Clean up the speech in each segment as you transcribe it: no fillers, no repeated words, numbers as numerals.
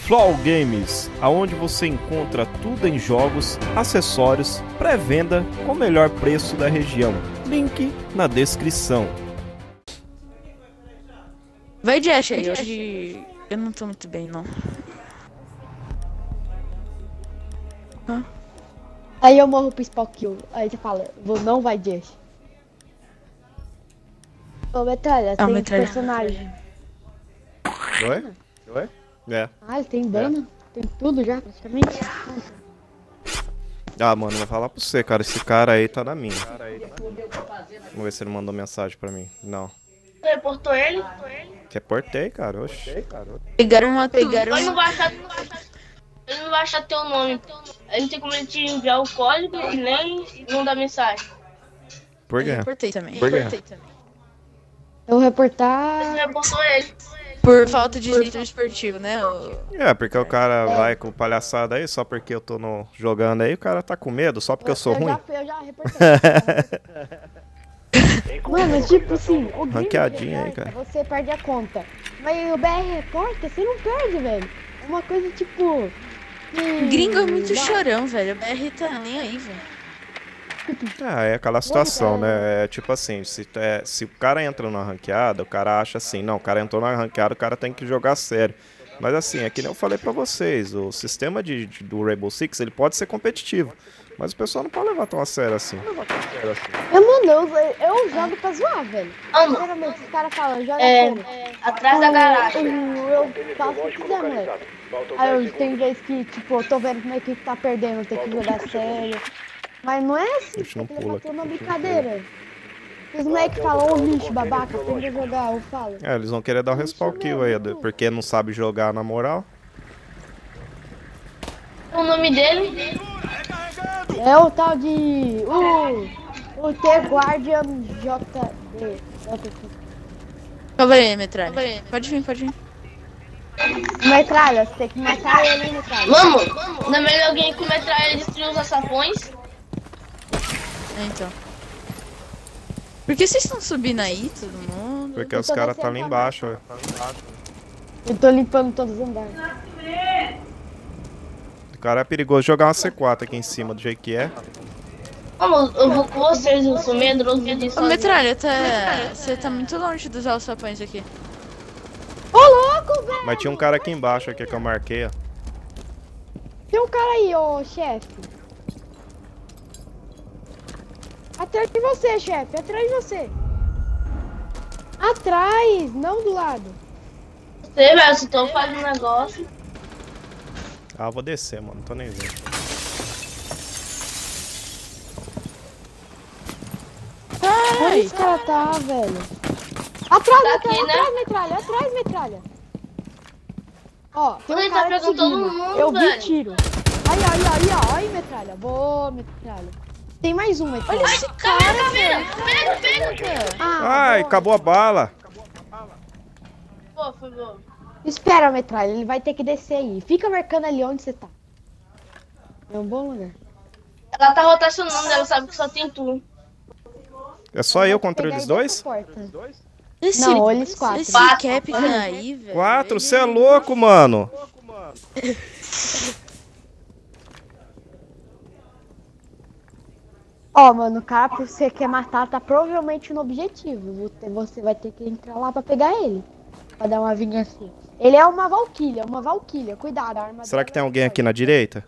Flow Games, aonde você encontra tudo em jogos, acessórios, pré-venda com o melhor preço da região. Link na descrição. Vai, Jess, aí. Hoje eu não tô muito bem, não. Aí eu morro pro Spawn Kill. Aí você fala, não vai, Jess. Ô, Metralha, tem Metralha. personagem. Oi? É. Ah, ele tem dano? Tem tudo já, praticamente? Ah, mano, vou falar pra você, cara. Esse cara aí tá na minha. Vamos ver se ele mandou mensagem pra mim. Não. Você reportou ele? Reportei, cara. Oxi. Pegaram uma. Ele não vai achar teu nome. Ele não tem como ele te enviar o código e nem mandar mensagem. Por quê? Reportei também. Por quê? Eu vou reportar... Você reportou ele. Por falta de jeito esportivo, né? É, porque o cara vai com palhaçada aí, só porque eu tô jogando aí, o cara tá com medo, só porque eu sou ruim. Eu já reportei. Mano, tipo assim, o gringo Ranqueadinha aí, reporta, cara. você perde a conta. Mas o BR reporta, você não perde, velho. É uma coisa tipo... Gringo é muito chorão, velho. O BR tá nem aí, velho. Ah, é aquela situação, né? É tipo assim, se o cara entra na ranqueada, o cara acha assim, não, o cara entrou na ranqueada, o cara tem que jogar sério. Mas assim, é que nem eu falei pra vocês, o sistema do Rainbow Six, ele pode ser competitivo, mas o pessoal não pode levar tão a sério assim. Eu jogo pra zoar, velho. Mano, Geralmente os caras falam, joga sério. atrás da garagem. Eu faço o que quiser, moleque. Aí tem vezes que, tipo, eu tô vendo como a equipe tá perdendo, tem que jogar sério. Mas não é assim, A gente não tem que pula levar tudo aqui, uma a gente não brincadeira. Os moleques falam, ô lixo, babaca, aprende a jogar, eu falo. É, eles vão querer dar o respawn kill aí, porque não sabe jogar na moral. O nome dele? É o tal de... O T-Guardian JD. Calma aí, metralha. Pode vir. Metralha, você tem que matar ele, hein, metralha. Vamos! Não é melhor alguém com metralha destruir os açafões? Então. Por que vocês estão subindo aí, todo mundo? Porque os caras tá lá embaixo, ó. Eu tô limpando todos os andares. O cara é perigoso jogar uma C4 aqui em cima, do jeito que é. Vamos, eu vou com vocês, eu sou medroso disso. Ô, metralha, você tá muito longe dos alçapões aqui. Ô, louco, velho! Mas tinha um cara aqui embaixo aqui que eu marquei, ó. Tem um cara aí, ô, chefe. Atrás de você, chefe, atrás de você. Atrás, não do lado. Você, velho, se tô fazendo um negócio. Ah, eu vou descer, mano, não tô nem vendo. Onde esse cara tá, velho? Atrás, Tá aqui, né? atrás, metralha. Ó, tem Ele um tá cara te pegando todo seguindo. mundo, Eu vi velho. tiro. Aí, ó, metralha. Boa, metralha. Tem mais um, metralha. Olha esse cara, velho. Pega! Ai, boa. acabou a bala. Pô, foi bom. Espera, metralha, ele vai ter que descer aí. Fica marcando ali onde você tá. É um bom lugar. Ela tá rotacionando, ela sabe que só tem tu. É só eu contra Pegar eles aí dois? dessa porta. Esse, Não, eles quatro. Esse Capcom aí, velho. 4? Você é louco, mano. Ó, mano, o cara que você quer matar tá provavelmente no objetivo. Você vai ter que entrar lá pra pegar ele. Pra dar uma vingança. Ele é uma valquíria. Cuidado, a arma Será dela que tem é alguém forte. aqui na direita?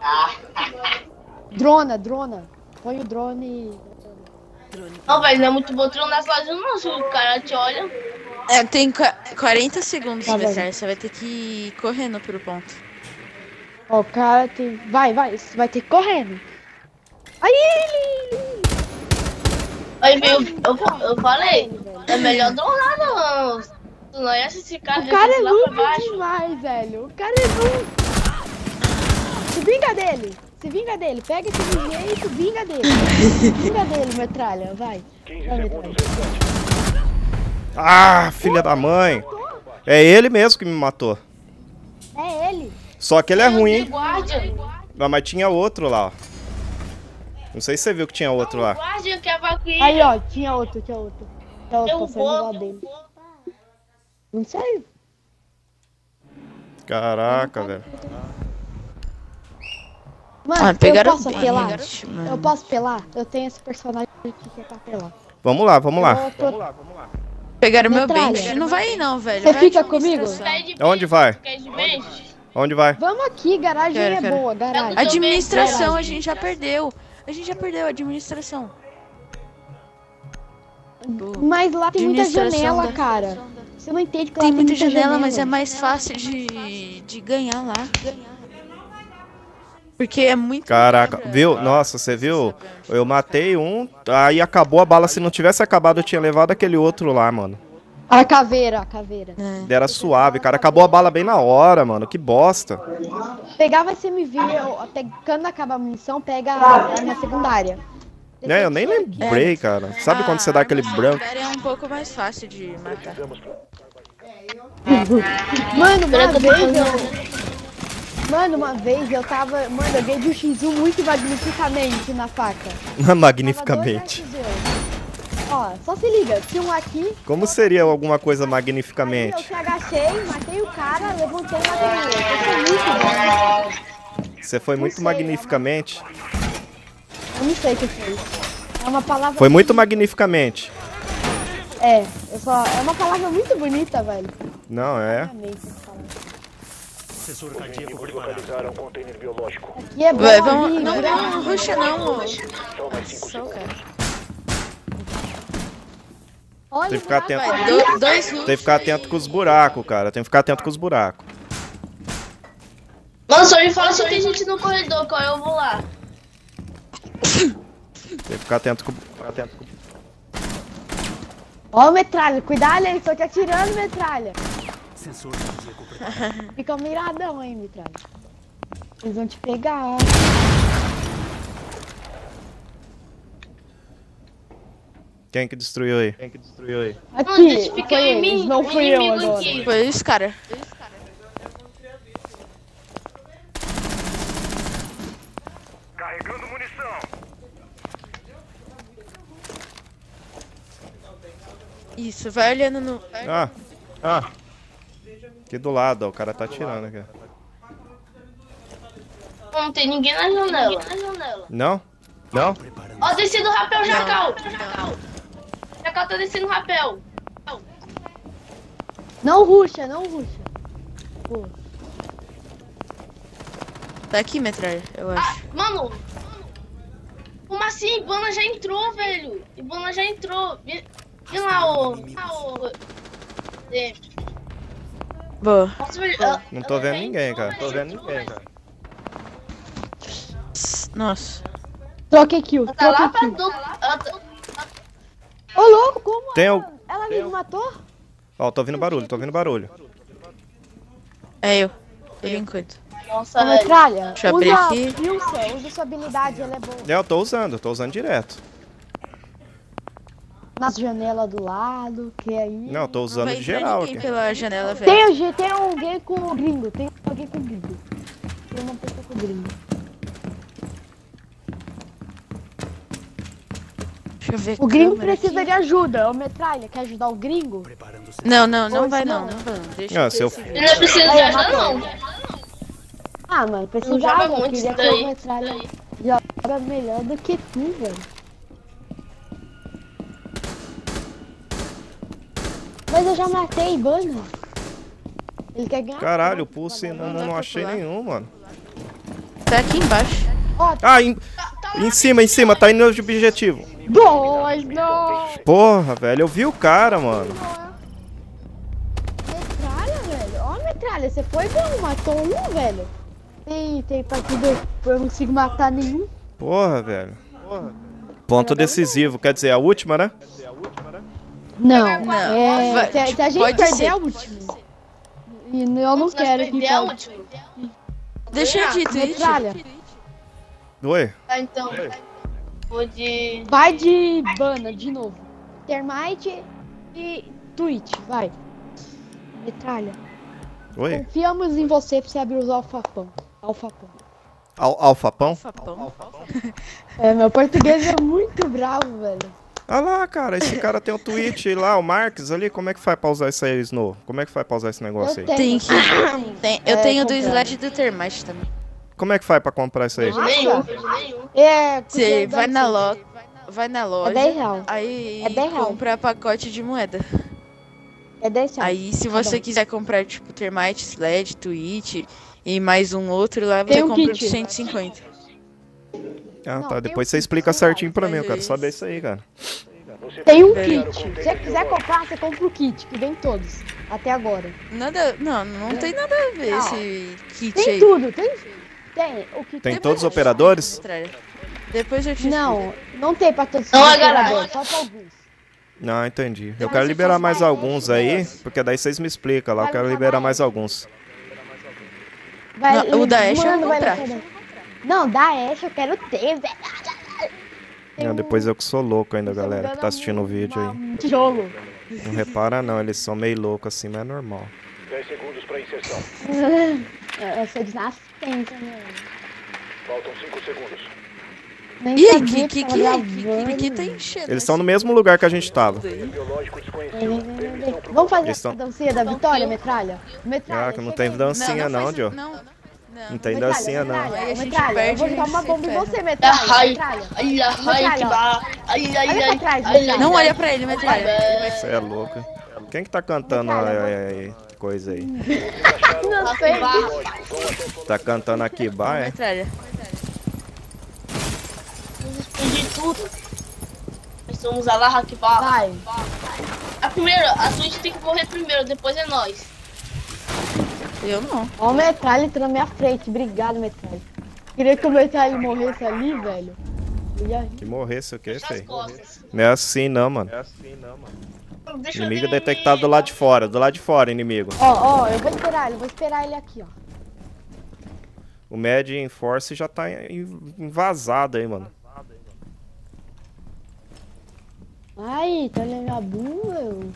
Drona. Põe o drone. Não, velho, não é muito bom treinar sozinho, não. Se o cara te olha. É, tem 40 segundos, Tá bom. metralha. Você vai ter que ir correndo pro ponto. Ó, o cara tem... Vai, você vai ter que ir correndo. Aí ele! Aí, eu falei, é melhor dronar, não. Tu não ia esse cara O cara é lá pra noob baixo. demais, velho. O cara é noob. Se vinga dele. Pega esse DJ e se vinga dele. Metralha. Vai, metralha. Ah, filha da mãe. É ele mesmo que me matou. É ele. Só que ele é ruim, hein? Guarda. Não, mas tinha outro lá, ó. Não sei se você viu que tinha outro lá. Guarda que é vaquinha. Aí, ó, tinha outro. Tá passando do lado Derrubou. dele. Não sei. Caraca, velho. Mano, pegaram eu posso bem, apelar? mano. Eu posso apelar? Eu tenho esse personagem aqui que é pra apelar. Vamos lá, vamos lá. Eu tô- Pegaram meu Metralha. bench. Não vai ir não, velho. Você Vai fica administração. comigo? Quer de Onde vai? Quer de bench? Onde vai? Vamos aqui, garagem Quero. é boa, garagem. Administração, Garagem. a gente já perdeu. A gente já perdeu a administração. Mas lá tem muita Administração janela, da- cara. Você não entende que lá Tem muita muita janela, mas é mais fácil de ganhar lá. Porque é muito... Caraca, viu? Nossa, você viu? Eu matei um, aí acabou a bala. Se não tivesse acabado, eu tinha levado aquele outro lá, mano. A caveira, a caveira. Era suave, cara. Acabou a bala bem na hora, mano. Que bosta. Pegava SMV, quando acaba a munição, pega a minha secundária. É, eu nem lembrei, cara. Sabe quando você dá aquele branco? É um pouco mais fácil de matar. Mano, uma vez eu tava. Mano, eu ganhei de um X1 muito magnificamente na faca. Magnificamente. Tava 2 XZ. Ó, só se liga, tinha um aqui. Como seria alguma coisa Aí eu magnificamente? te agachei, matei o cara, levantei e matei ele. Eu sou muito bom. Você foi muito magnificamente. Eu não sei o que foi. É uma palavra. Foi muito magnificamente. É, é uma palavra muito bonita, velho. Não, é. Realmente, essa palavra. Sensor cardíaco preparado. Um container biológico. Aqui é bom. Vai, vamos... ali, Não, grava. não, ruxa não. Só mais 5 Só o segundos. cara. Olha, Tem que ficar grava. atento. Vai, dois Tem que ficar atento com os buracos, cara. Tem que ficar atento com os buracos. Mano, só me fala se tem gente no corredor, qual eu vou lá. Tem que ficar atento com. Ó, metralha, cuidado, eles estão te atirando, metralha. Sensor cardíaco preparado. Fica miradão aí, metralha. Eles vão te pegar. Quem que destruiu aí? Mano, Aqui, justifica foi em eles, mim, não o fui eu inimigo agora. aqui. Foi isso, cara. Carregando munição. Isso, vai olhando no... Aqui do lado, ó. O cara tá atirando aqui. Não tem ninguém na janela. Não? Preparando. Ó, descendo o rapel, Jacal. Jacal tá descendo o rapel. Não ruxa, não ruxa. Pô. Tá aqui, metralha, eu acho. Mano, como assim? Ibana já entrou, velho. Ibana já entrou. Vem lá, ô. É, Boa. posso ver- Não tô vendo ninguém, cara. Nossa. Troquei kill, Tá lá troquei pra kill. do. Ô, louco, como? Tem o. Ela me matou? Ó, tô ouvindo barulho. É eu. Por enquanto. Nossa, Ô, velho. metralha, Deixa eu abrir usa aqui. Pilsen, usa sua habilidade, ela é boa. É, eu tô usando direto. Na janela do lado, que aí... Não, eu tô Não usando vai de entrar geral ninguém aqui. pela janela, velho. Tem alguém com o gringo, tem alguém com o gringo. Tem uma pessoa com o gringo. Deixa eu ver O gringo câmera precisa aqui. de ajuda. Ô, metralha, quer ajudar o gringo? Preparando o Não vai não. Deixa Não, eu se eu- ver Ele não precisa de Aí, ajuda, matei. não. Ah, mano, Não precisava. joga Eu muito queria isso que daí. o metralha joga melhor do que tu, velho. Mas eu já matei Ibana. Ele quer ganhar. Caralho, o pulse não pra achei pular. nenhum, mano. Tá aqui embaixo. Ó, Ah, em cima, tá indo de objetivo. dois, não. Porra, velho, eu vi o cara, mano. Metralha, velho. Ó, metralha, você foi bom, matou um, velho. Tem partida que eu não consigo matar nenhum. Porra, velho. Ponto decisivo, quer dizer, a última, né? Não, Não, é, vai, se a gente pode perder ser. é o último. E eu não quero que perder a perde. última. Deixa de Twitch. Metralha, Oi? Tá, então. Vou de. vai de Bana de novo. Termite e Twitch, vai. Metralha. Oi? Confiamos em você pra você abrir os alfapão. Alfapão. Alfapão? Fapão. É, meu português é muito bravo, velho. Ah lá, cara, esse cara tem o Twitch lá, o Marques ali, como é que faz pra usar isso aí, Snow? Como é que faz pra usar esse negócio aí? Tem que. Eu tenho do comprando. Sled e do Termite também. Como é que faz pra comprar isso aí? De nenhum, de nenhum. É, Você porque vai dá- na loja. Vai na loja. 10 real. Aí É 10 real. compra pacote de moeda. É 10 reais. Aí se Cada você um. quiser comprar, tipo, Termite, Sled, Twitch e mais um outro lá, Tem você um compra kit. de 150. Ah, Não, tá, tem depois um você kit, explica sei lá, certinho pra mim, eu quero mas- saber isso aí, cara. Tem um Pera aí. kit. Se você quiser comprar, você compra o kit, que vem todos. Até agora. Nada. Não tem nada a ver Não. esse kit Tem aí. tudo, tem. O kit Tem é todos os bom. operadores? Depois eu te Não, não tem pra todos os Não, operadores, só pra alguns. Não, entendi. Eu Mas quero se liberar fosse mais mais alguns aí, porque daí vocês me explicam lá, eu Vai quero lançar liberar da mais Ashe. alguns. Vai, Não, o da Ashe eu mano, vou vai comprar. lançar da- Não, da Ashe eu quero ter, velho. Não, depois eu que sou louco ainda, Se eu não me galera, que engano, tá assistindo o vídeo aí. um tijolo. Não repara não, eles são meio loucos assim, mas é normal. 10 segundos para inserção. Eu sou de nascença, né? Faltam 5 segundos. Nem E aí, sabia que tava gravando. aqui tá enchendo. Eles estão no mesmo lugar que a gente tava. Biológico Vem, desconhecido. vem, vem, vem. Vamos fazer Eles a tão- dancinha da vitória, metralha? Metralha, Ah, que não chega tem aí. dancinha não, faz- Dio. Não. Não tem Metralha, dancinha não. metralha, Aí a gente metralha, eu perde, vou a jogar gente uma se bomba em ferra. você, metralha, Ai, metralha. ai, ai, que Metralha, dá. Ai, ai, Olha ai. pra trás, ai, metralha. Não olha pra ele, metralha. Você é louco. Quem que tá cantando coisa aí? Não sei. Tá cantando aqui, é? Metralha. Explodi tudo. Nós somos a La Hakbar. Vai. A Twitch tem que morrer primeiro, depois é nós. Eu não. Ó o metralha entrou na minha frente. Obrigado, metralha. Queria que o metralha morresse ali, velho. Eu ia rir. Que morresse o quê, Fecha as feio? costas. Não é assim não, mano. Deixa eu Inimigo ver. detectado do lado de fora, inimigo. Ó, eu vou esperar ele aqui, ó. O Mad Enforce já tá invasado aí, mano. Ai, tá olhando minha bunda.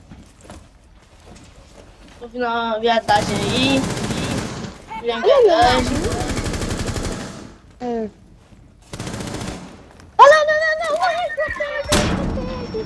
Tô vindo uma viadagem aí. Vem uma viadagem. É. Oh, não.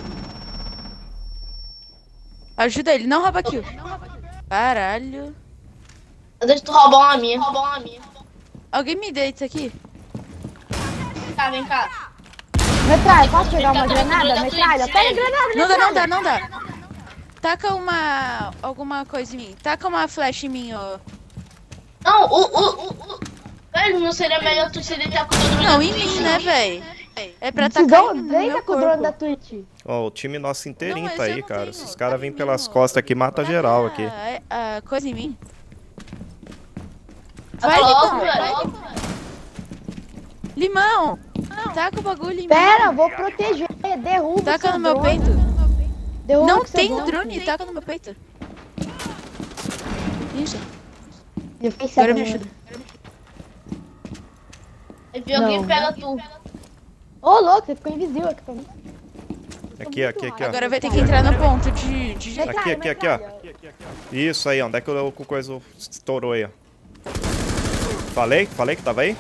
Ajuda ele, não rouba kill. Caralho. Deixa tu roubar uma minha. Alguém me deita aqui? Vem cá. Metralha, posso pegar uma granada? Metralha, pega a granada, metralha. Não dá. Taca alguma coisa em mim. Taca uma flash em mim, ó. Não, velho, não seria melhor tu se deitar com o drone Não, da em Twitch, mim, não? né, véi? É pra Se tacar dou, no deita meu com o drone da corpo. Twitch. Ó, o time nosso inteirinho Não, mas tá eu aí, não cara. tenho. Esses caras vêm Tá pelas vindo. costas aqui, mata geral aqui. A coisa em mim. Tá Vai, louco, Limão. velho. Limão! Taca o bagulho em mim. Pera, vou proteger. Derruba Taca seu no meu drone. peito. Derruba Não com seu tem drone, taca no meu peito. Isso. Eu fiz Agora me certo. ajuda. Aí vem alguém e Não. pega tu. Ô, louco, você ficou invisível aqui pra mim. Aqui, ó. Agora vai ter que entrar no ponto de jeito. Aqui, ó. Isso aí, onde é que o coisa estourou aí, ó. Falei que tava aí?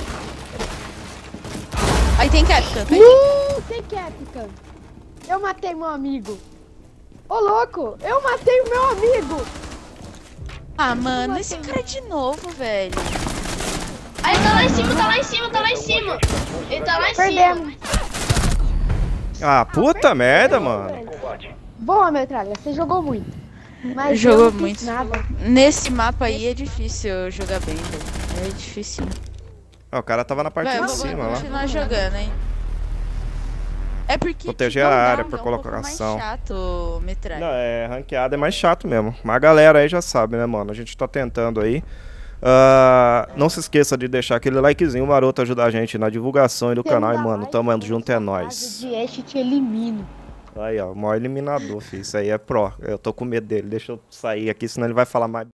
Aí tem Capitã. Tem Capitã. Eu matei meu amigo. Ô, louco, eu matei o meu amigo. Ah, mano, esse cara de novo, velho. Aí tá lá em cima. Ele tá lá em cima. Perdemos. Ah, puta merda, mano. Boa, metralha, você jogou muito. Mas Jogou eu não muito. fiz nada. Nesse mapa aí é difícil eu jogar bem, velho. É difícil. Ó, o cara tava na parte Vai, eu de vou cima lá. continuar jogando, hein. É porque Proteger não a dá, área um por pouco colocação. mais chato, metralha. Não, ranqueada é mais chato mesmo. Mas a galera aí já sabe, né, mano? A gente tá tentando aí. Não se esqueça de deixar aquele likezinho maroto ajudar a gente na divulgação aí do Você canal. não E, dá mano, like, tamo eu junto, vou é na nóis. fase de Ashe te elimino. Aí, ó, o maior eliminador, filho. Isso aí é pró. Eu tô com medo dele. Deixa eu sair aqui, senão ele vai falar mais.